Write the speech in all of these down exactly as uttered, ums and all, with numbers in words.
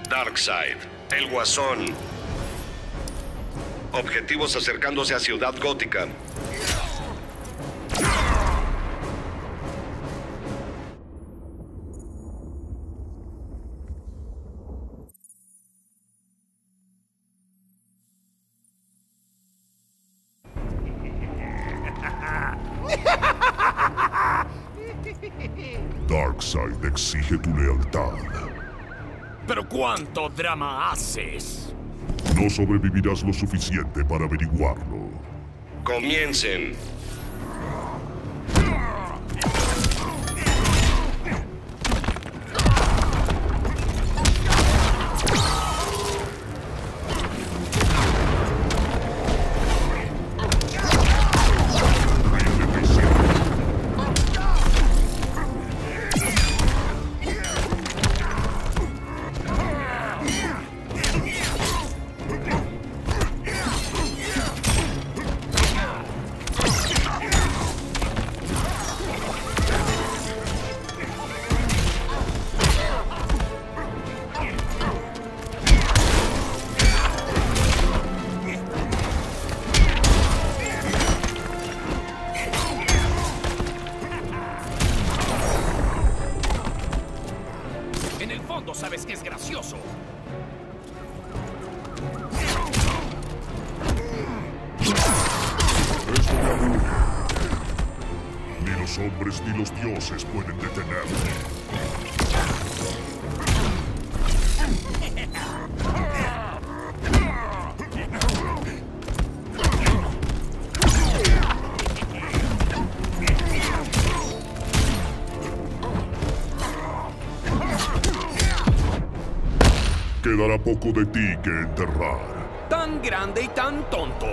Darkseid, el Guasón. Objetivos acercándose a Ciudad Gótica. Darkseid exige tu lealtad. ¿Pero cuánto drama haces? No sobrevivirás lo suficiente para averiguarlo. Comiencen. Sabes que es gracioso. Esto me aburre. Ni los hombres ni los dioses pueden detenerme. Quedará poco de ti que enterrar. Tan grande y tan tonto.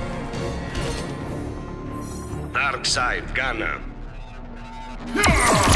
Darkseid gana.